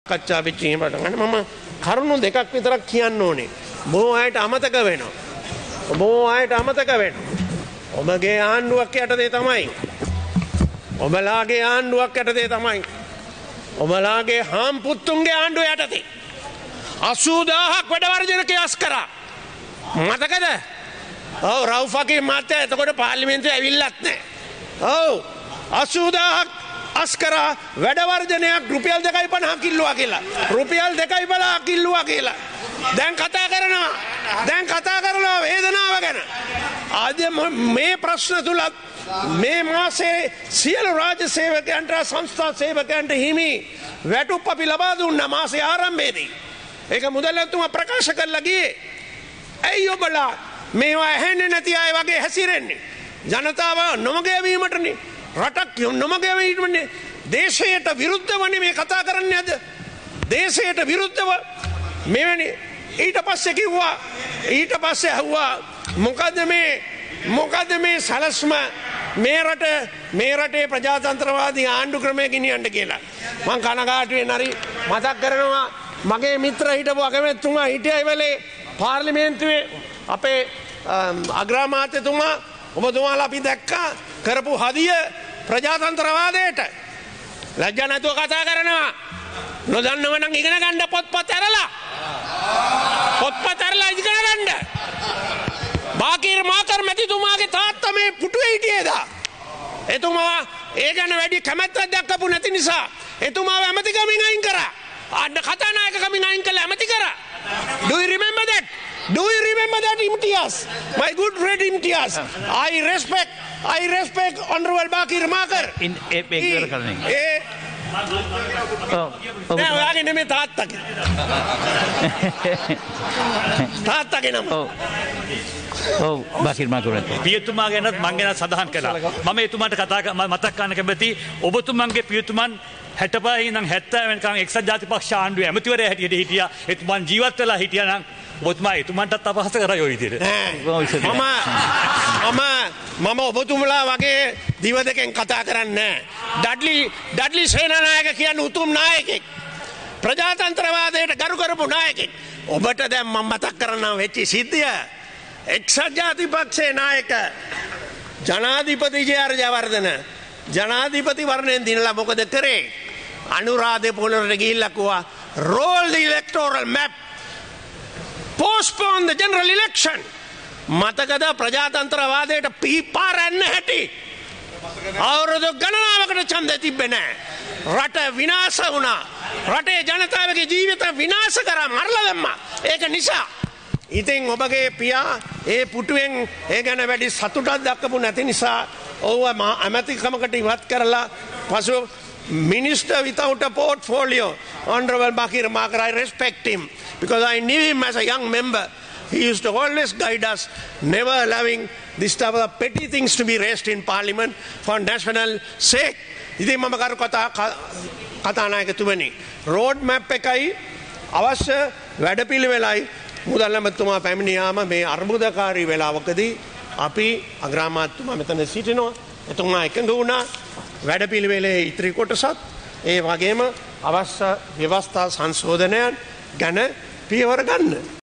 සාකච්ඡා වෙච්ච එහෙම පටන් ගන්න මම කරුණු දෙකක් විතරක් කියන්න ඕනේ. බොහෝ අයට අමතක වෙනවා. බොහෝ අයට අමතක වෙනවා. ඔබගේ ආණ්ඩුවක් යටතේ තමයි. ඔබලාගේ ආණ්ඩුවක් යටතේ තමයි. ඔබලාගේ හාම්පුත්තුන්ගේ ආණ්ඩුව යටතේ 80000ක් වැඩ වර්ජන කියාස් කරා. මතකද? ඔව් රවුෆගේ මාත්‍යා එතකොට පාර්ලිමේන්තුවේ ඇවිල්ලත් නැහැ. ඔව් 80000ක් අස්කරා වැඩ වර්ජනයක් රුපියල් 2.50 කිල්ලුවා කියලා. රුපියල් 2.50 කිල්ලුවා කියලා. දැන් කතා කරනවා වේදනාව ගැන. අද මේ ප්‍රශ්න තුලත් මේ මාසේ සියලු රාජ්‍ය සේවකයන්ට සංස්ථා සේවකයන්ට හිමි වැටුප් අපි ලබා දුන්නා මාසේ ආරම්භයේදී. ඒක මුදල්තුමා ප්‍රකාශ කළා ගියේ. ඇයි ඔබලා මේවා ඇහෙන්නේ නැති අය වගේ හැසිරෙන්නේ? ජනතාව නොමගයවීමටනේ. රටක් නොමගයවීමටනේ. දේශයට විරුද්ධවනේ මේ කතා කරන්නේ අද. දේශයට විරුද්ධව මෙවැනි ඊට පස්සේ කිව්වා ඊට පස්සේ ඇහුවා මොකද මේ සලස්ම මේ රටේ ප්‍රජාතන්ත්‍රවාදී ආණ්ඩු ක්‍රමය ගෙනියන්න කියලා. මං කනගාටුවෙන් හරි මතක් කරනවා මගේ මිත්‍ර හිටපු අගමැතිතුමා හිටියයි වෙලේ පාර්ලිමේන්තුවේ අපේ අග්‍රාමාත්‍යතුමා ඔබතුමාලා අපි දැක්කා කරපු හදිය ප්‍රජාතන්ත්‍රවාදයට ලැජ්ජා නැතුව කතා කරනවා. නොදන්නව නම් ඉගෙන ගන්න පොත්පත් ඇරලා ඉගෙන ගන්න. බාකීර් මාකර් මැතිතුමාගේ තාත්තා මේ පුටුවේ හිටියේදා. එතුමා ඒ ගැන වැඩි කැමැත්තක් දක්වපු නැති නිසා එතුමාව ඇමතිකමින් අයින් කරා. අන්න කතානායකකමින් අයින් කළා ඇමති කරා. Do you remember that? Do you remember that, Imtiaz? My good friend Imtiaz. I respect Honorable Bakir Makar. ඔයාගේ නෙමෙයි තාත්තගේ. තාත්තගේ නම. ඔව් බාකිර් මාකර් පියතුමා ගැනත් මං ගැන සඳහන් කළා. මම එතුමාට මතක් කරන්න කැමති ඔබතුමන්ගේ පියතුමන් 65 ඉඳන් 70 වෙනකන් එක්සත් ජාතිපක්ෂ ආණ්ඩුවේ ඇමතිවරයා හැටියට හිටියා. එතුමන් ජීවත් වෙලා හිටියා නම් ඔබතුමා එතුමන්ටත් අපහාස කරා ඔය විදිහට. මම ඔබතුමලා වගේ දිව දෙකෙන් කතා කරන්නේ නැහැ. ඩඩ්ලි සේනානායක කියන්නේ උතුම් නායකයෙක්. ප්‍රජාතන්ත්‍රවාදයට ගරු කරපු නායකයෙක්. ඔබට දැන් මම මතක් කරන්නම් වෙච්ච සිද්ධිය. එක්සත් ජාතිපක්ෂයේ නායක ජනාධිපති ජයවර්ධන ජනාධිපති වර්ණයෙන් දිනලා මොකද කරේ? අනුරාධපුර පොළොවට ගිහිල්ලා කිව්වා roll the electoral map, postpone the general election. මතකද ප්‍රජාතන්ත්‍රවාදයට පීපාරන්න හැටි? අවුරුදු ගණනාවකට ඡන්දය තිබ්බේ නැහැ. රට විනාශ වුණා. රටේ ජනතාවගේ ජීවිත විනාශ කරා මරලා දැම්මා. ඒක නිසා ඉතින් ඔබගේ පියා ඒ පුටුවෙන් ඒ ගැන වැඩි සතුටක් දක්වපු නැති නිසා ඔව්ව ඇමතිකමකට ඉවත් කරලා පසු minister without a portfolio, Honorable Bakir Makar, I respect him because I knew him as a young member. He used to always guide us, never allowing this type of petty things to be raised in parliament for national sake. ඉතින් මම කරු කතානායකතුමනි road map එකයි අවශ්‍ය වැඩපිළිවෙලයි මුදල් ඇමතිතුමා පැමිණියාම මේ අර්බුදකාරී වෙලාවකදී අපි අග්‍රාමාත්‍යතුමා මෙතන සිටිනවා. එතුමා එකඟ වුණා වැඩපිළිවෙලේ ඉතිරි කොටසත් ඒ වගේම අවශ්‍ය ව්‍යවස්ථා සංශෝධනයන් ගැන පියවර ගන්න.